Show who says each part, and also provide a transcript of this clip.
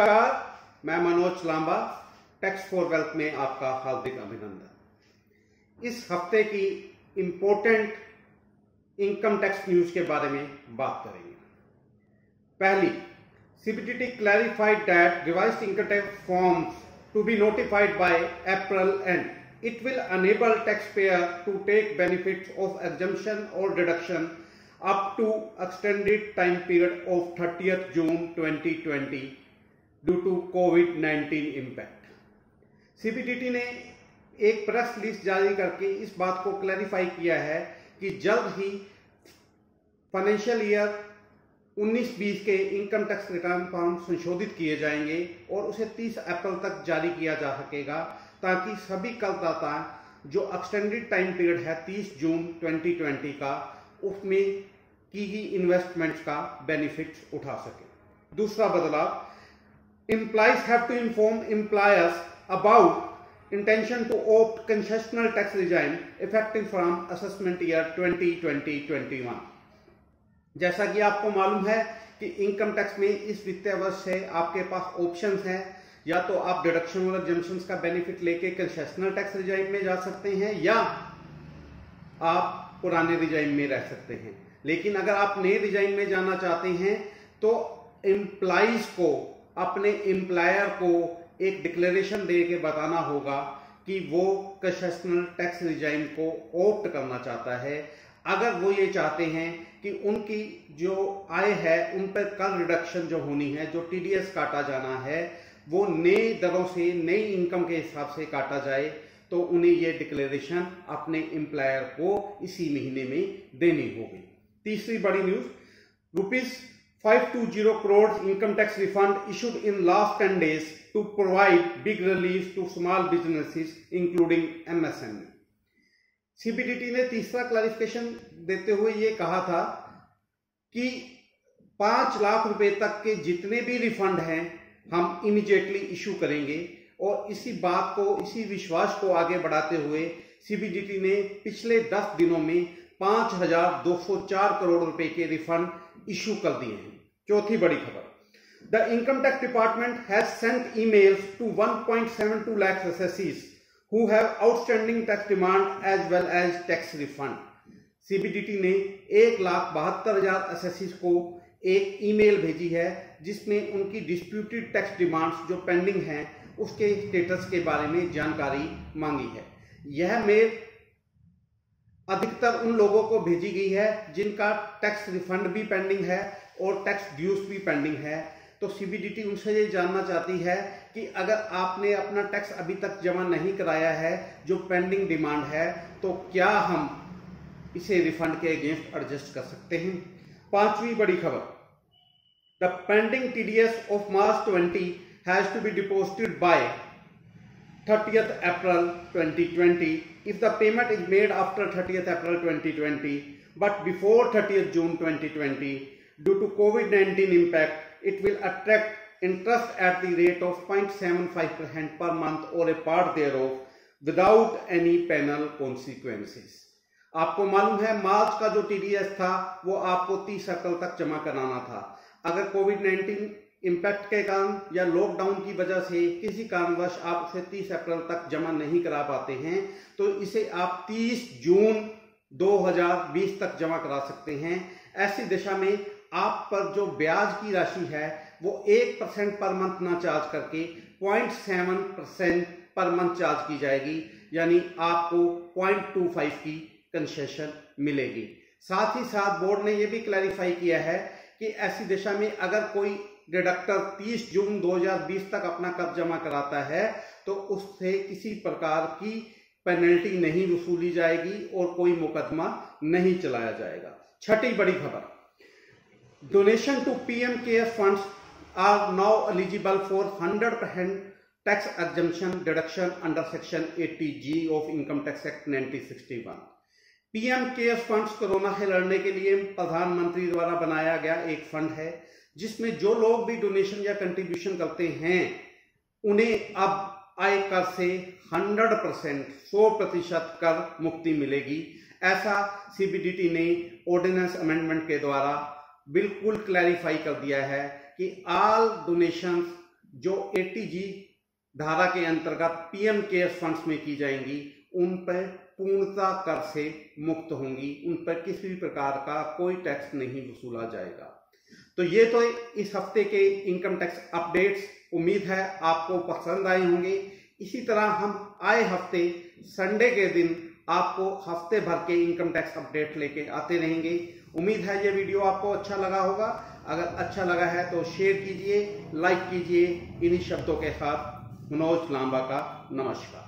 Speaker 1: नमस्कार, मैं Manoj Lamba, tax for wealth में आपका हार्दिक अभिनंदन। इस हफ्ते की इंपॉर्टेंट इनकम टैक्स न्यूज के बारे में बात करेंगे। पहली, CBDT clarified that revised income tax forms to be notified by April end. It will enable taxpayer to take benefits of exemption or deduction up to extended time period of 30th June 2020 due to COVID-19 impact. CBDT ने एक press release जारी करके इस बात को clarify किया है कि जल्द ही फाइनेंशियल ईयर 19-20 के इनकम टैक्स रिटर्न फॉर्म संशोधित किए जाएंगे और उसे 30 अप्रैल तक जारी किया जा सकेगा, ताकि सभी करदाता जो एक्सटेंडेड टाइम पीरियड है 30 जून 2020 का, उसमें की गई इन्वेस्टमेंट्स का बेनिफिट्स उठा सके। दूसरा बदलाव, employees have to inform employers about intention to opt concessional tax regime effective from assessment year 2020-21। जैसा कि आपको मालूम है कि इनकम टैक्स में इस वित्तीय वर्ष से आपके पास ऑप्शंस हैं, या तो आप डिडक्शन और एग्जम्पशंस का बेनिफिट लेके कंसेशनल टैक्स रिजाइम में जा सकते हैं, या आप पुराने रिजाइम में रह सकते हैं। लेकिन अगर आप नए रिजाइम में जाना चाहते हैं तो एम्प्लॉइज को अपने एम्प्लॉयर को एक डिक्लेरेशन दे के बताना होगा कि वो कंसेशनल टैक्स रिजाइम को ऑप्ट करना चाहता है। अगर वो ये चाहते हैं कि उनकी जो आय है उन पर कर रिडक्शन जो होनी है, जो TDS काटा जाना है, वो नई दरों से नई इनकम के हिसाब से काटा जाए, तो उन्हें ये डिक्लेरेशन अपने एम्प्लॉयर को इसी महीने में देनी होगी। तीसरी बड़ी news, ₹520 crore income tax refund issued in last 10 days to provide big relief to small businesses including MSME। CBDT ने तीसरा क्लैरिफिकेशन देते हुए ये कहा था कि 5 लाख रुपए तक के जितने भी रिफंड हैं हम इमीडिएटली इशू करेंगे, और इसी बात को, इसी विश्वास को आगे बढ़ाते हुए CBDT ने पिछले 10 दिनों में 5,204 करोड़ रुपए के रिफंड इशू कर दिए हैं। चौथी बड़ी खबर, the income tax department has sent emails to 1.72 lakh assessees who have outstanding tax demand as well as tax refund। CBDT ने 1,72,000 assessees को एक ईमेल भेजी है जिसमें उनकी डिस्प्यूटेड टैक्स डिमांड्स जो पेंडिंग हैं उसके स्टेटस के बारे में जानकारी मांगी है। यह मेल अधिकतर उन लोगों को भेजी गई है जिनका टैक्स रिफंड भी पेंडिंग है और टैक्स ड्यूज भी पेंडिंग है। तो CBDT उनसे ये जानना चाहती है कि अगर आपने अपना टैक्स अभी तक जमा नहीं कराया है, जो पेंडिंग डिमांड है, तो क्या हम इसे रिफंड के अगेंस्ट एडजस्ट कर सकते हैं। पांचवी बड़ी खबर, the pending TDS of March 20 has to be deposited by 30th April 2020 if the payment is made after 30th April 2020 but before 30th June 2020 due to COVID-19 impact, it will attract interest at the rate of 0.75% per month or a part thereof without any penal consequences। आपको मालूम है मार्च का जो TDS था वो आपको 30 अप्रैल तक जमा कराना था। अगर COVID-19 इम्पैक्ट के कारण या लॉकडाउन की वजह से किसी कारणवश आप उसे 30 अप्रैल तक जमा नहीं करा पाते हैं, तो इसे आप 30 जून 2020 तक जमा करा सकते हैं। ऐसी दिशा में आप पर जो ब्याज की राशि है वो 1% पर मंथ ना चार्ज करके 0.7% पर मंथ चार्ज की जाएगी, यानी आपको 0.25 की कंसेशन मिलेगी। साथ ही साथ बोर्ड ने यह भी क्लैरिफाई किया है कि ऐसी दिशा में अगर कोई डिडक्टर 30 जून 2020 तक अपना कर जमा कराता है तो उससे किसी प्रकार की पेनल्टी नहीं वसूली जाएगी और कोई मुकदमा नहीं चलाया जाएगा। छठी बड़ी खबर, donation to PM care funds are now eligible for 100% tax exemption deduction under section 80G of income tax act 1961। PM care funds corona से लड़ने के लिए प्रधानमंत्री द्वारा बनाया गया एक फंड है, जिसमें जो लोग भी डोनेशन या कंट्रीब्यूशन करते हैं उन्हें अब आयकर से 100% कर मुक्ति मिलेगी। ऐसा CBDT ने ऑर्डिनेंस अमेंडमेंट के द्वारा बिल्कुल क्लैरिफाई कर दिया है कि ऑल डोनेशंस जो ATG धारा के अंतर्गत PM केयर्स फंड्स में की जाएंगी उन पर पूर्णतः कर से मुक्त होंगी, उन पर किसी भी प्रकार का कोई टैक्स नहीं वसूला जाएगा। तो ये तो इस हफ्ते के इनकम टैक्स अपडेट्स, उम्मीद है आपको पसंद आए होंगे। इसी तरह हम आए हफ्ते संडे के दिन आपको हफ्ते भर के इनकम टैक्स अपडेट लेके आते रहेंगे। उम्मीद है ये वीडियो आपको अच्छा लगा होगा। अगर अच्छा लगा है तो शेयर कीजिए, लाइक कीजिए। इन्हीं शब्दों के साथ मनोज लांबा का नमस्कार।